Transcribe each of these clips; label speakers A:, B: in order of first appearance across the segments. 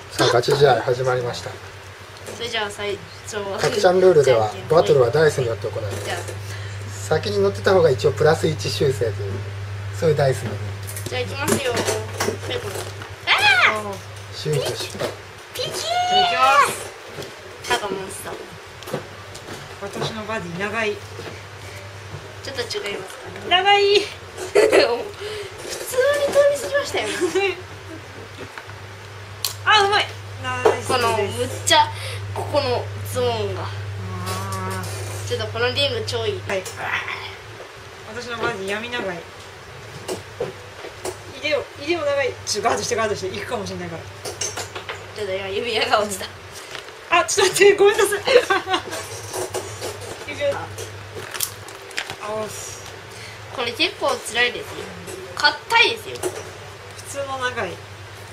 A: さあガチ試合始まりました。
B: それじゃあ最初は
A: かっちゃんルールではバトルはダイスによって行われます。
B: じゃあ
A: 先に乗ってた方が一応プラス1修正というそういうダイスの
B: じゃあ行きますよ。
A: シュートシュート。
B: ピキー
C: いきます
B: タガモンスター。
C: 私のバディ長い
B: ちょっと違いますかね。
C: 長い
B: 普通に通り過ぎましたよ。
C: あ、うまいナイス
B: この
C: です
B: むっちゃここのゾーンが
C: あ
B: ちょっとこのリング超いい。
C: ーはい私のバディ闇長いいでよ長いちょっとガードして行くかもしれないから
B: ちょっと今指輪が落ちた。
C: あ、ちょっと待ってごめんなさいあおす
B: これ結構辛いですよ。硬いですよ。
C: 普通の長い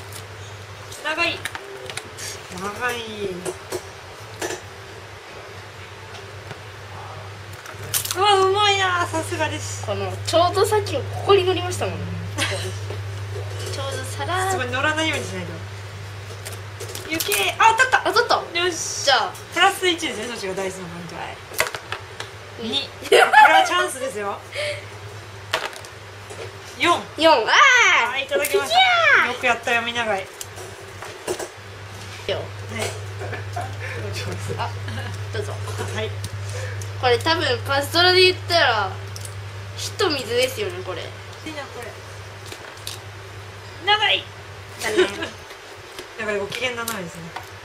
C: うわうまいなさすがです
B: このちょうどさっきここに乗りましたもん。ちょうどさら
C: すごい乗らないようにしないと雪あ当たっ
B: あ取った。
C: たよし
B: じゃあ
C: プラス1ですねそっちがダイスのポイント2
B: に
C: これはチャンスですよ4
B: 4
C: あいただきましたよくやったよみ長いはい
B: よあどうぞ。
C: はい
B: これ多分パストラで言ったら火と水ですよねこれ。
C: いいなこれ長い
B: だね。
C: だからご機嫌斜めですね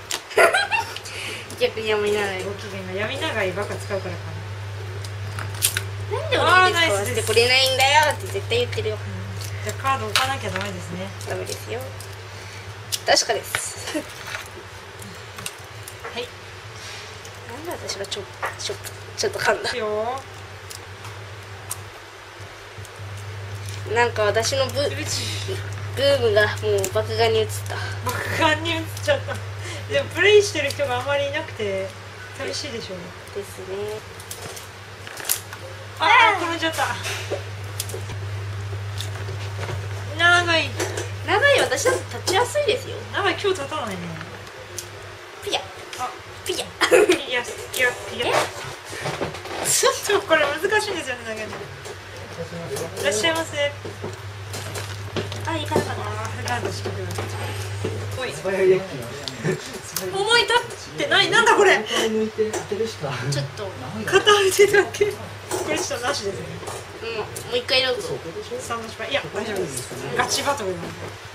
B: 逆にあんまりならない。
C: ご機嫌が闇長いばっか使うからか
B: なんで
C: あー
B: 俺に使わせてくれないんだよって絶対言ってるよ。
C: な、じゃあカード置かなきゃダメですね
B: ダメですよ。確かです。
C: はい
B: なんで私がちょっと噛んだ
C: いい。よ
B: なんか私のブームがもう爆眼に映った。
C: 爆眼に映っちゃったでもプレイしてる人があまりいなくて寂しいでしょう
B: ですね。
C: あー転んじゃった長い
B: 長い私だと立ちやすいですよ。
C: 長い今日立たないね
B: ピヤ
C: あ
B: ピヤ。
C: ピヤちょっとこれ難しいんですよね長いのいらっしゃいませ
B: あ、いかなかった。
C: あーガードしてくるおい思い立ってないなんだこれ
B: ちょっと
C: 片腕だけこれちょっとなしですね
B: もう一回どうぞ。
C: 3の失敗いや大丈夫ですガチバトルなんで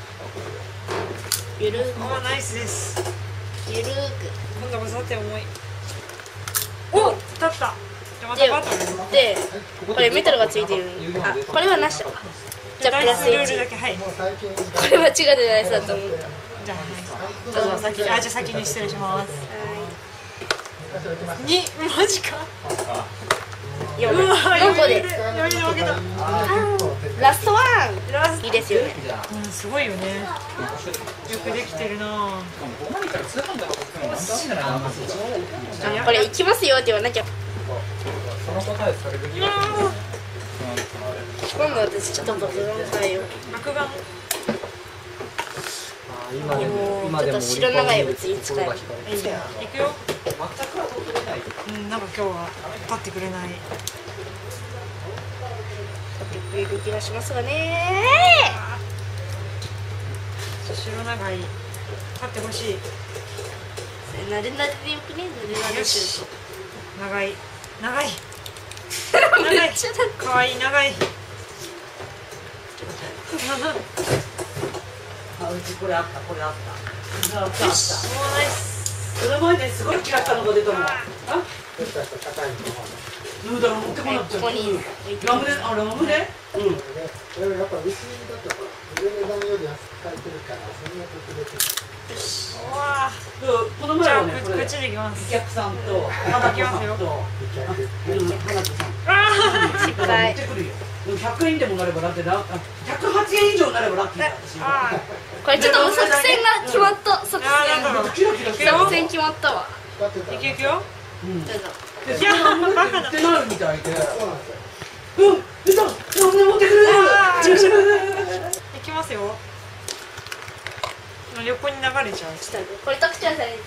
B: ゆるー
C: あーナイスです
B: くゆるー
C: 今度こそって重いお立ったじゃあまたバトル
B: くでこれメタルがついてる。あ、これはなしだわ。じゃあプラス
C: ルールだ
B: 1。
C: けはい
B: これは違うデバイスだと思った。
C: じゃあどうぞ先にじゃあ先に失礼します2マジか
B: 4
C: うわ
B: 4個で
C: 余裕で負けた
B: ラストワ
C: ラス
B: ンいいですよね。
C: うんすごいよねよくできてるな
B: これ行きますよって言わなきゃ。今度私ちょっと爆眼されよ。
C: 爆眼
B: もうちょっと白長い物に使えばいい。
C: いいじゃん行くよなんか今日は立ってくれない
B: くれる気がしますがね。
C: 白長い立ってほしい
B: なでなででよくね。なでなで
C: よ
B: し
C: し長い長い
B: めっちゃだ。
C: かわいい長い
D: あ、うちこれあった。
C: よしもうナイス
D: その前ですごい嫌ったのが出たの。あ、どうだろう持ってこなくちゃ。
B: ここに
D: ラムネ、あ、ラムネ？うん。
A: これやっぱ牛だと上値段より安く買えてるからそんな特別。
C: うわ
D: この
C: じゃあ
D: 前はね、これ
C: 口でいきます
D: お客さんと花子さんと、花子さん。
B: 失敗。
D: 持ってくるよ。100円でもなればだって108円以上になればラッキーだ私。
C: あ
B: これちょっと作戦が決まった。作
C: あーなんだろう
D: キラキラしてる。
B: 戦決まったわ。
C: いけいくよ
D: うん。
B: どうぞ。
D: で、それがあんまり売ってないみたいで。
A: そうなんですよ。
D: 出た。ラムネ持ってくる。
C: あーいきますよ横に流れちゃう。
B: したんでこれ特徴される。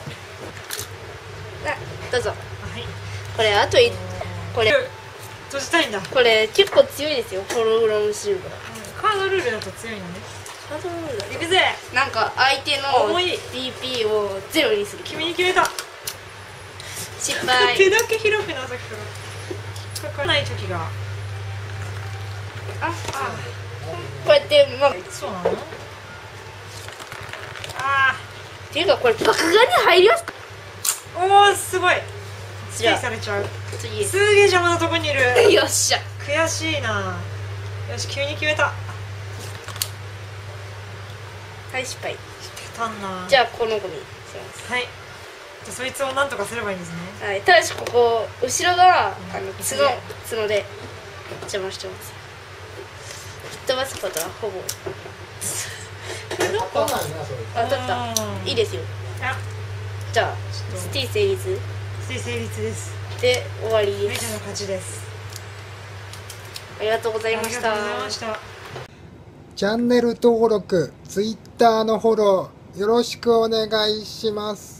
B: どうぞ。
C: はい。
B: これあとこれ
C: 閉じたいんだ。
B: これ結構強いですよ、ホログラムシルバー。
C: カードルールだと強いのね。
B: カードルール
C: 行くぜ。
B: なんか相手の
C: 重い
B: DP をゼロにする。
C: 君に決めた。
B: 失敗。
C: 手だけ広くなさっきからかかない時が。
B: こうやってまあ
C: そうなの？あ
B: っていうかこれ爆眼に入ります。
C: あ。おおすごい。ステイされちゃう。
B: 次
C: すげえ邪魔なとこにいる。
B: よっしゃ。
C: 悔しいな。よし急に決めた。
B: はい失敗。
C: たんな。
B: じゃあこの子にします。
C: はい。じゃあそいつをなんとかすればいいんですね。
B: はい、ただしここ後ろが角で邪魔してます。吹っ飛ばすことはほぼ
A: 当たらないなそれ。
B: 当たった。いいですよ。
C: あ、
B: じゃあスティ成立
C: ステイ成立です。
B: で終わり
C: メイちゃんの
B: です。
C: 勝ちです。
B: ありがとうございまし
C: ありがとうござい
B: た
C: ま。した。
A: チャンネル登録、Twitter のフォローよろしくお願いします。